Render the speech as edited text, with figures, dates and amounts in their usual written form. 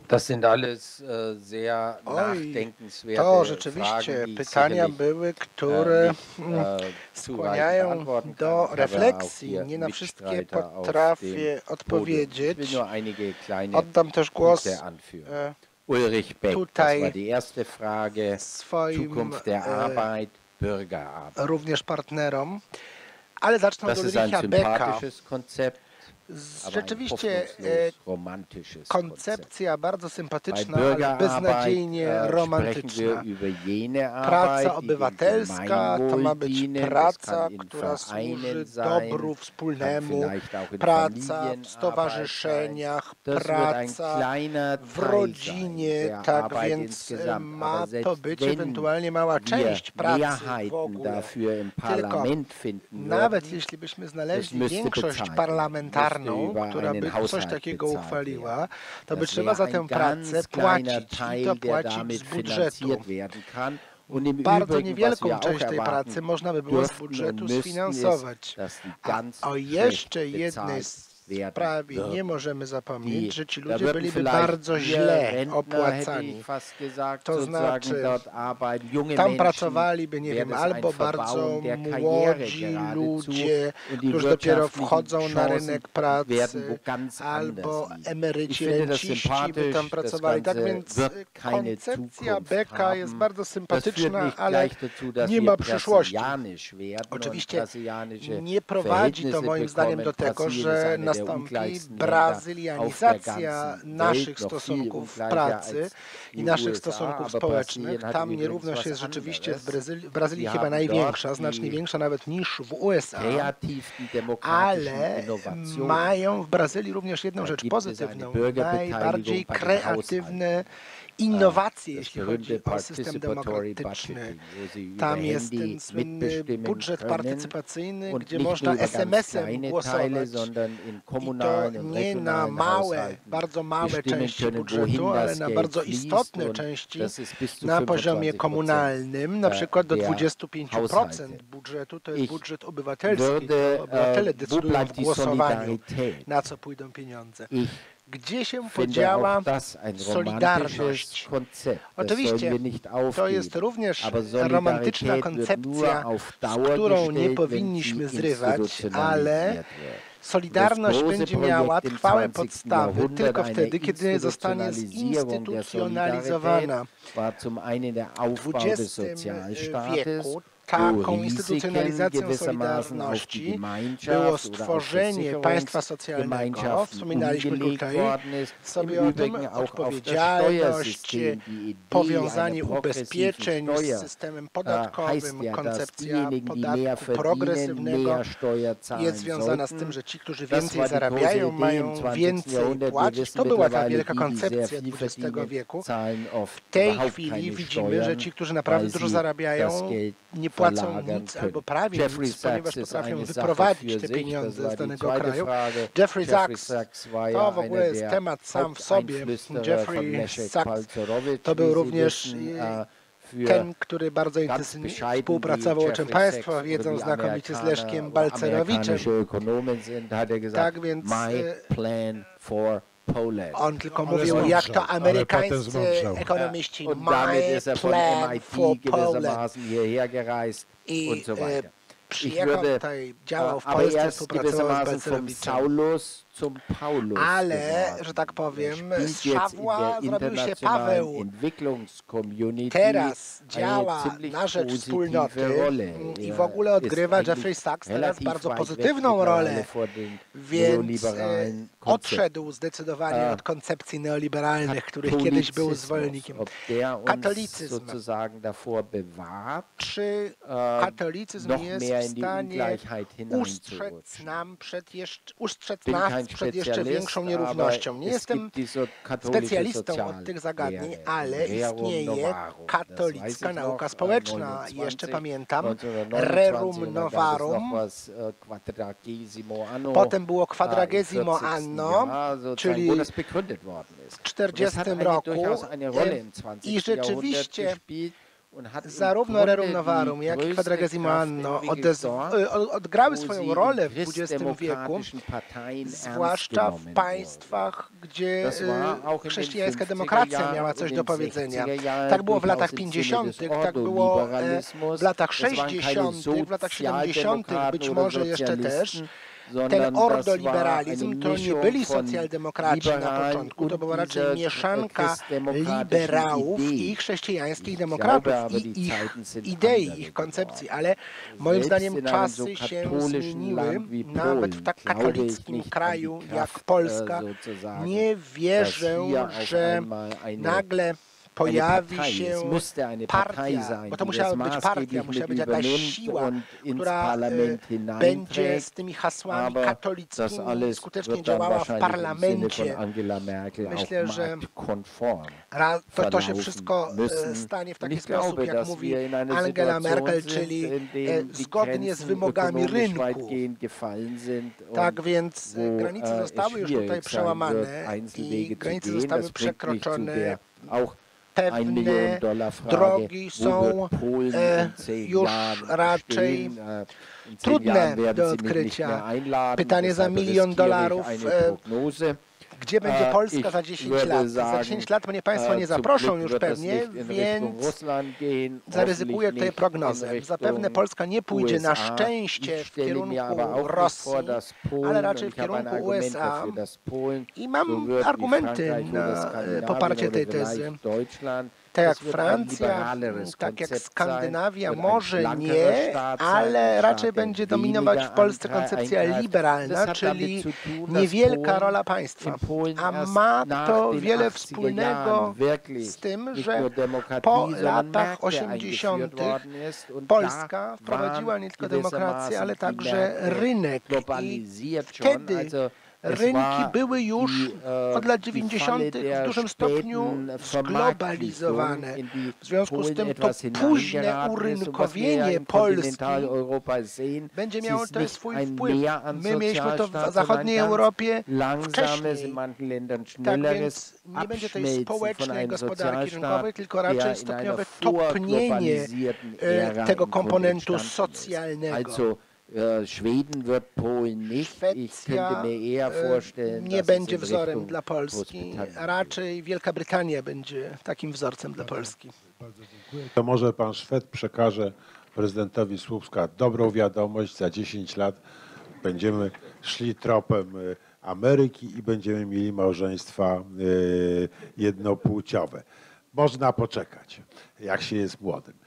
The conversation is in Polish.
Das sind alles sehr Oj, nachdenkenswerte to Fragen, rzeczywiście die ich pytania sicherlich były, które nicht zureichend skłaniają beantworten kann. do Ich habe auch refleksji. hier Nie na wszystkie Mitstreiter auf dem potrafię Podium. Ich will odpowiedzieć. nur einige kleine Oddam też Punkte głos anführen. e, Ulrich Beck, das war tutaj die erste Frage. swoim Zukunft der Arbeit, Bürgerarbeit. również partnerom, ale zacznę od Das ist ein Ulricha Becka. sympathisches Konzept, aber ein Rzeczywiście hoffnungslos romantisches Konzept. koncepcja bardzo Bei sympatyczna, ale Bürgerarbeit beznadziejnie sprechen wir romantyczna. über jene Praca Arbeit, die dem obywatelska to ma Gemeinwohl być dienen. Das praca, kann in która służy Vereinen dobru sein, kann wspólnemu, vielleicht auch in praca w Familienarbeit sein. stowarzyszeniach, Das wird ein praca kleiner w Teil sein rodzinie, der tak Arbeit więc insgesamt. ma Aber to selbst być wenn ewentualnie mała wir część pracy w Mehrheiten ogóle. dafür im Tylko Parlament finden nawet würden, jeśli byśmy das znaleźli müsste większość bezahlt werden, parlamentarną, müsste über która einen by coś Haushalt takiego bezahlt uchwaliła, werden. to by Das trzeba wäre za ein tę pracę ganz kleiner płacić i Teil, to der płacić damit z budżetu. finanziert werden kann. Und im Bardzo Übrigen, was niewielką wir auch część tej pracy erwarten można by było z dürften und budżetu müssten, ist, sfinansować. dass die A ganz o schlecht jeszcze jednej bezahlt werden sprawie nie würden. możemy zapomnieć, że ci Da ludzie würden byliby vielleicht bardzo ihr źle Rentner, hätte opłacani. ich fast gesagt, To sozusagen znaczy, dort arbeiten. Junge tam Menschen pracowaliby, nie werden wiem, es ein albo bardzo Verbauen der Karriere młodzi geradezu ludzie, und die którzy dopiero wirtschaftlichen wchodzą na Chancen rynek werden wo pracy, ganz albo anders liegen. Ich emeryci, finde das renciści by tam sympathisch, das pracowali. Tak Ganze więc wird keine koncepcja Zukunft Becka jest haben. bardzo Das führt sympatyczna, nicht ale gleich dazu, dass nie wir ma przyszłości. brasilianisch werden und Oczywiście brasilianische nie prowadzi to Verhältnisse moim zdaniem do bekommen. tego, Brasilien ist że eine der nastąpi ungleichsten Länder brazylianizacja auf der ganzen naszych Welt, noch viel stosunków ungleicher pracy als i die naszych USA, stosunków aber społecznych. Brasilien hat Tam übrigens nierówność was jest rzeczywiście anderes. w Brazylii Sie chyba haben największa, dort znacznie die większa nawet niż w USA. kreativsten demokratischen Ale Innovationen. mają w Brazylii również jedną Da rzecz gibt es eine pozytywną, Bürgerbeteiligung najbardziej bei den kreatywne innowacje, Das jeśli berühmte chodzi o system Participatory demokratyczny. Budgeting, wo sie über Tam jest Handy ten słynny mitbestimmen budżet können partycypacyjny, und gdzie nicht można nur über ganz SMS-em kleine Teile, głosować. sondern in I to kommunalen und nie na regionalen małe, Haushalten bardzo małe bestimmen części können, budżetu, wohin ale das na Geld bardzo fließt istotne und części das ist bis zu na poziomie 25% komunalnym, na przykład do der 25% Haushalte. budżetu to jest Ich budżet obywatelski. würde, To obywatele wo decydują w bleibt die głosowaniu, Solidarität? na co pójdą pieniądze. Ich Gdzie się finde podziała auch das ein solidarność? romantisches Konzept. Das Oczywiście, sollen wir nicht to aufgeben. jest również Aber romantyczna Solidarität wird koncepcja, nur auf z Dauer którą nie gestellt, wenn powinniśmy sie zrywać, ale institutionalisiert wird. solidarność Das große będzie miała Projekt im trwałe 20. podstawy Jahrhundert, tylko eine wtedy, kiedy zostanie Institutionalisierung der zinstytucjonalizowana. Solidarität, war zum einen der W Aufbau des XX Sozialstaates, wieku wo taką Risiken instytucjonalizacją gewissermaßen auf die solidarności Gemeinschaft było oder auf stworzenie państwa socjalnego. Versicherungsgemeinschaften Wspominaliśmy umgelegt tutaj worden ist, im sobie o tym, Übrigen auch auf das odpowiedzialność, Steuersystem, die Idee powiązanie einer progressiven ubezpieczeń z Steuer systemem heißt podatkowym, ja, dass koncepcja diejenigen, die mehr podatku verdienen, progresywnego mehr Steuer zahlen jest związana z sollten. tym, że ci, którzy Das więcej war die große zarabiają, Idee mają im 20. więcej Jahrhundert. Wir płacić. wissen To była ta mittlerweile, wielka die, die sehr koncepcja viel XX verdienen, wieku. zahlen oft W tej überhaupt chwili keine widzimy, Steuern, że ci, którzy naprawdę weil dużo sie zarabiają, das Geld nie płacą verlagern nic können. albo prawie Jeffrey nic, ponieważ Sachs ist potrafią eine Sache wyprowadzić für te sich. Das pieniądze war z die danego zweite kraju. Frage. Jeffrey Sachs war to ja w ogóle einer jest der temat sam w sobie. Haupteinflüsterer Jeffrey von Leszek Sachs Palcerowicz, to był wie Sie również wissen, für ten, który bardzo ganz intensywnie bescheiden, współpracował, o wie czym Jeffrey Państwo Sachs wiedzą oder wie znakomicie z Amerikaner Leszkiem oder Balcerowiczem. amerikanische Ökonomen sind, hat er gesagt, Tak więc my plan for Poland. on tylko Ale mówił, zmądrzał, jak to ale potem amerykańscy zmądrzał. ekonomiści, Und damit my ist er von plan MIT for Poland. gewissermaßen hierher gereist I und so weiter. przyjechał tutaj, działał w aber Polsce, erst współpracował z gewissermaßen vom Balcerowiczem. Saulus zum Paulus Ale, geworden. że tak powiem, Er z spielt jetzt in Szawła der zrobił się internationalen Paweł. Entwicklungscommunity Teraz eine działa ziemlich na rzecz positive wspólnoty Rolle. i Er w ogóle ist odgrywa eigentlich Jeffrey Sachs teraz relativ bardzo weit weg pozytywną rolę, mittlerweile vor den więc neoliberalen Konzepten. odszedł zdecydowanie od koncepcji neoliberalnych, których kiedyś był zwolennikiem. Ob der uns Katolicyzm. sozusagen davor bewahrt, Czy katolicyzm noch jest mehr w in die stanie Ungleichheit ustrzec hineinzurutschen? ustrzec Bin nas kein przed jeszcze Spezialist, większą aber nierównością? Nie es jestem gibt diese katholische specjalistą od tych zagadnień, Soziallehre, ale Rerum istnieje Novarum. Das weiß katolicka ich nauka noch, społeczna. 29, Jeszcze pamiętam, 1929, Rerum und dann gab es Novarum, noch was, Quadragesimo Anno, potem było im Quadragesimo 40. Anno, Jahr, sozusagen, czyli wo das begründet worden ist. w 40 Und das hat roku durchaus eine Rolle im 20. i Jahrhundert rzeczywiście gespielt. und hat im zarówno Grunde Rerum die Novarum, jak i größte Quadragesimo Kraft Anno entwickelt dort, odgrały wo swoją sie rolę in w XX wieku, christdemokratischen Parteien ernst zwłaszcza w genommen wurden. państwach, gdzie Das war auch in den chrześcijańska 50er demokracja Jahren miała und coś in do den powiedzenia. 60er Jahren Tak było w durchaus latach im Sinne 50., des tak było Ordoliberalismus. w latach Das waren keine 60., w latach 70., być Sozialdemokraten oder może jeszcze też. Sozjalisten, Ten sondern das war eine ordoliberalizm to nie Mischung byli von socjaldemokraci na Liberalen początku, to und była raczej dieser mieszanka christdemokratischen liberałów Idee. i chrześcijańskich Ich demokratów glaube aber, i die ich Zeiten sind idei, andere ich koncepcji, geworden. ale moim Selbst zdaniem in einem czasy so się katholischen zmieniły, Land wie nawet w Polen tak glaube ich katolickim nicht an kraju die jak Kraft, Polska. sozusagen, Nie dass wierzę, hier auf że einmal eine nagle pojawi Partei, się es musste eine Partei partia, sein, bo to die musiała das być partia, maßgeblich musiała mit być jakaś übernimmt siła, und ins która Parlament będzie z hineinträgt. tymi hasłami Aber das katolickimi alles skutecznie wird dann działała w wahrscheinlich im Sinne von parlamencie. Angela Merkel Myślę, auch że marktkonform to się verlaufen wszystko müssen. stanie w Und taki ich sposób, glaube, jak dass mówi wir in einer Angela Situation Merkel, sind, czyli in dem die zgodnie z Grenzen wymogami ökonomisch rynku. weitgehend gefallen sind Tak und więc wo granice es zostały już tutaj schwierig sein wird, przełamane Einzelwege i zu granice gehen. zostały Das bringt mich zu przekroczone. der auch 1 Pewne Million Dollar Frage, drogi wo są wird Polen in 10 już Jahren raczej stehen? In 10 trudne Jahren werden do sie mich nicht odkrycia. mehr einladen, Pytanie za deshalb $1 riskiere milion, ich eine Prognose. gdzie będzie Polska za Ich 10 würde lat? Za sagen, 10 lat mnie Państwo nie zum zaproszą Glück już wird das pewnie, nicht in Richtung więc Russland gehen, zaryzykuję hoffentlich tutaj nicht prognozę. in Zapewne Richtung Polska nie pójdzie na USA. szczęście Ich w stelle mir aber kierunku auch nicht Rosji, vor, dass ale Polen, und raczej w ich habe ein kierunku Argument USA. dafür, dass Polen I so mam wird wie argumenty Frankreich oder na Skandinavien poparcie tej oder tezy. vielleicht Deutschland. Tak jak Das wird ein Francja, liberaleres tak jak Konzept Skandynawia, sein, wird ein może schlankerer nie, Staat sein, ale ein raczej Staat, der będzie dominować w Polsce weniger koncepcja eingreift. Das liberalna, hat czyli damit zu tun, dass niewielka Polen rola państwa. in Polen A erst ma nach to den wiele 80er wspólnego Jahren wirklich z tym, nicht że nur Demokratie, po sondern latach Märkte 80. eingeführt worden ist und Polska da wprowadziła waren nie tylko demokrację, ale gewissermaßen die także Märkte rynek. I globalisiert schon. wtedy Also es rynki war były już od lat 90. w dużym stopniu zglobalizowane. W związku z tym to późne urynkowienie Polski będzie miało też swój wpływ. My mieliśmy to w zachodniej Europie wcześniej. Tak więc nie będzie tej społecznej gospodarki rynkowej, tylko raczej stopniowe topnienie tego komponentu socjalnego. Schweden wird Polen nicht. Ich könnte mir eher vorstellen, nie dass będzie es in wzorem Richtung dla Polski, Großbritannien raczej Wielka Brytania będzie takim wzorcem dla Polski. Bardzo dziękuję. To może pan Szwed przekaże prezydentowi Słupska dobrą wiadomość. Za 10 lat będziemy szli tropem Ameryki i będziemy mieli małżeństwa jednopłciowe. Można poczekać, jak się jest młodym.